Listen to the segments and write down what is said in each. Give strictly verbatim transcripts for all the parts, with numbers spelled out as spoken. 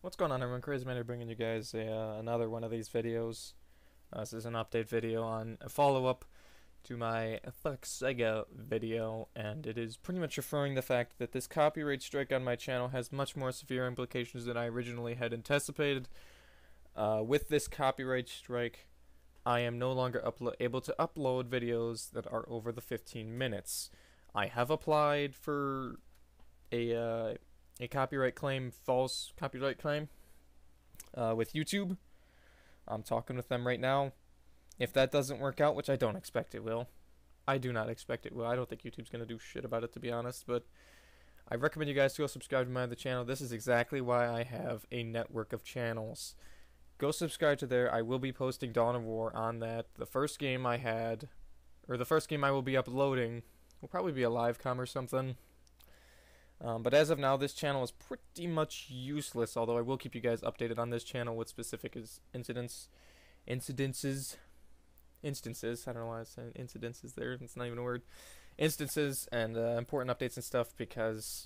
What's going on, everyone? Crazy Man here, bringing you guys a, uh, another one of these videos. Uh, this is an update video on a follow-up to my Fuck SEGA video, and it is pretty much referring the fact that this copyright strike on my channel has much more severe implications than I originally had anticipated. Uh, with this copyright strike, I am no longer able to upload videos that are over the fifteen minutes. I have applied for a uh, a copyright claim, false copyright claim, uh, with YouTube. I'm talking with them right now. If that doesn't work out, which I don't expect it will, I do not expect it will. I don't think YouTube's gonna do shit about it, to be honest. But I recommend you guys to go subscribe to my other channel. This is exactly why I have a network of channels. Go subscribe to there. I will be posting Dawn of War on that. The first game I had, or the first game I will be uploading, will probably be a live com or something. Um, but as of now, this channel is pretty much useless, although I will keep you guys updated on this channel with specific incidents, incidences, instances, I don't know why I said incidences there, it's not even a word, instances and uh, important updates and stuff, because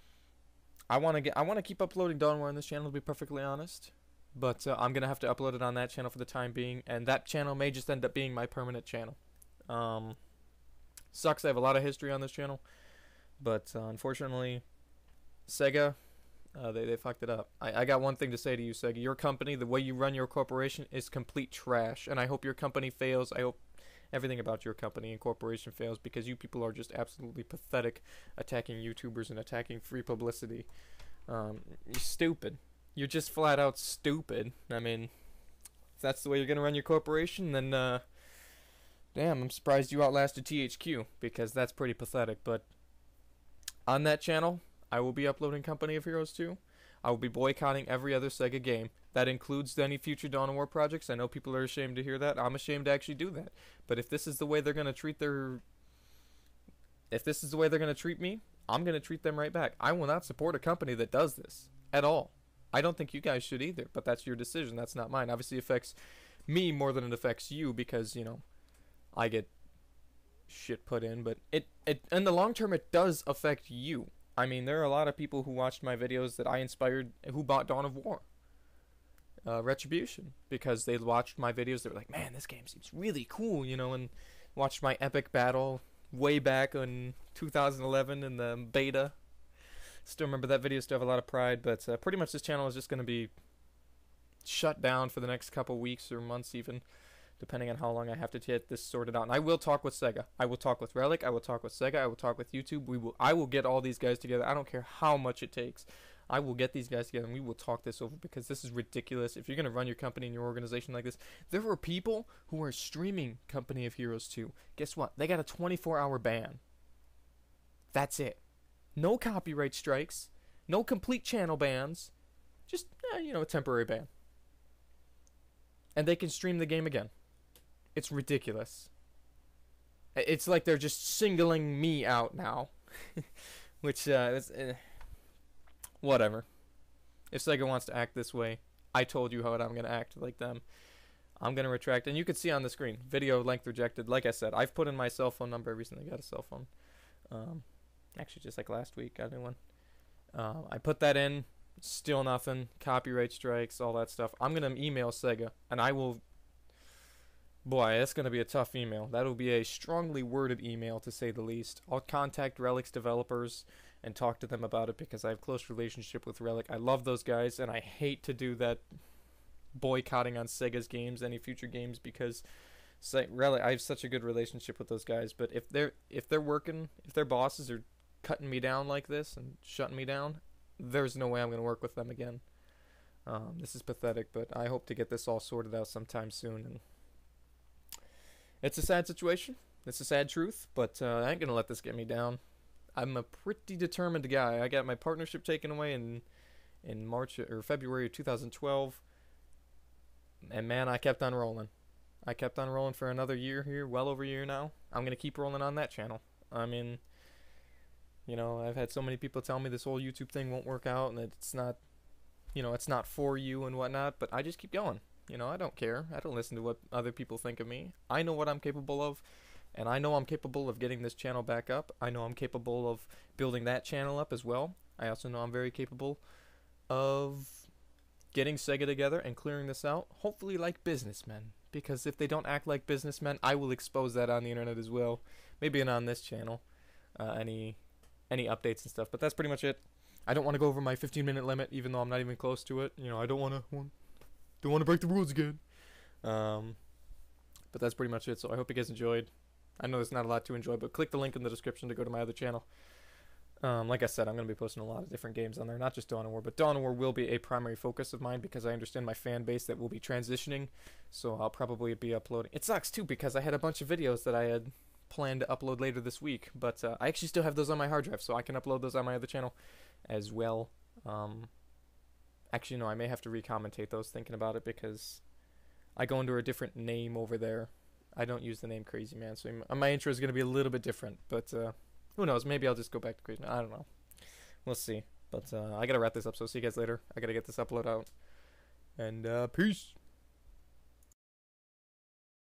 I want to get, I want to keep uploading Dawn War on this channel, to be perfectly honest, but uh, I'm going to have to upload it on that channel for the time being, and that channel may just end up being my permanent channel. Um, sucks, I have a lot of history on this channel. But uh, unfortunately, SEGA, uh, they, they fucked it up. I, I got one thing to say to you, SEGA. Your company, the way you run your corporation is complete trash. And I hope your company fails. I hope everything about your company and corporation fails, because you people are just absolutely pathetic, attacking YouTubers and attacking free publicity. Um, you're stupid. You're just flat out stupid. I mean, if that's the way you're going to run your corporation, then, uh, damn, I'm surprised you outlasted T H Q, because that's pretty pathetic. But on that channel, I will be uploading Company of Heroes two. I will be boycotting every other SEGA game. That includes any future Dawn of War projects. I know people are ashamed to hear that. I'm ashamed to actually do that. But if this is the way they're going to treat their... If this is the way they're going to treat me, I'm going to treat them right back. I will not support a company that does this. At all. I don't think you guys should either. But that's your decision. That's not mine. Obviously it affects me more than it affects you, because, you know, I get shit put in, but it, it in the long term it does affect you. I mean, there are a lot of people who watched my videos that I inspired who bought Dawn of War, uh, Retribution, because they watched my videos. They were like, man, this game seems really cool, you know, and watched my epic battle way back in two thousand eleven in the beta. Still remember that video, still have a lot of pride. But uh, pretty much this channel is just going to be shut down for the next couple weeks or months even, depending on how long I have to get this sorted out. And I will talk with SEGA. I will talk with Relic. I will talk with SEGA. I will talk with YouTube. We will. I will get all these guys together. I don't care how much it takes. I will get these guys together and we will talk this over, because this is ridiculous. If you're going to run your company and your organization like this, there are people who are streaming Company of Heroes two. Guess what? They got a twenty-four hour ban. That's it. No copyright strikes. No complete channel bans. Just, eh, you know, a temporary ban. And they can stream the game again. It's ridiculous. It's like they're just singling me out now. Which, uh, is, uh, whatever. If SEGA wants to act this way, I told you how I'm going to act like them. I'm going to retract. And you can see on the screen, video length rejected. Like I said, I've put in my cell phone number. I recently got a cell phone. Um, actually, just like last week, got a new one. Uh, I put that in. Still nothing. Copyright strikes, all that stuff. I'm going to email SEGA, and I will... Boy, that's going to be a tough email. That'll be a strongly worded email, to say the least. I'll contact Relic's developers and talk to them about it, because I have a close relationship with Relic. I love those guys, and I hate to do that boycotting on SEGA's games, any future games, because Relic, I have such a good relationship with those guys. But if they're if they're working, if their bosses are cutting me down like this and shutting me down, there's no way I'm going to work with them again. Um, this is pathetic, but I hope to get this all sorted out sometime soon. And it's a sad situation. It's a sad truth, but uh, I ain't gonna let this get me down. I'm a pretty determined guy. I got my partnership taken away in in March or February of two thousand twelve, and man, I kept on rolling. I kept on rolling for another year here, well over a year now. I'm gonna keep rolling on that channel. I mean, you know, I've had so many people tell me this whole YouTube thing won't work out, and that it's not, you know, it's not for you and whatnot. But I just keep going. You know, I don't care. I don't listen to what other people think of me. I know what I'm capable of, and I know I'm capable of getting this channel back up. I know I'm capable of building that channel up as well. I also know I'm very capable of getting Sega together and clearing this out, hopefully like businessmen. Because if they don't act like businessmen, I will expose that on the internet as well. Maybe not on this channel. Uh, any any updates and stuff. But that's pretty much it. I don't want to go over my fifteen minute limit, even though I'm not even close to it. You know, I don't want to don't want to break the rules again. Um, but that's pretty much it. So I hope you guys enjoyed. I know there's not a lot to enjoy, but click the link in the description to go to my other channel. Um, like I said, I'm going to be posting a lot of different games on there, not just Dawn of War, but Dawn of War will be a primary focus of mine because I understand my fan base that will be transitioning, so I'll probably be uploading. It sucks, too, because I had a bunch of videos that I had planned to upload later this week, but uh, I actually still have those on my hard drive, so I can upload those on my other channel as well. Um, actually, no, I may have to re-commentate those thinking about it because I go under a different name over there. I don't use the name Crazy Man, so my intro is going to be a little bit different, but... Uh, Who knows? Maybe I'll just go back to Crazy Man. I don't know. We'll see. But uh, I gotta wrap this up, so see you guys later. I gotta get this upload out. And uh, peace.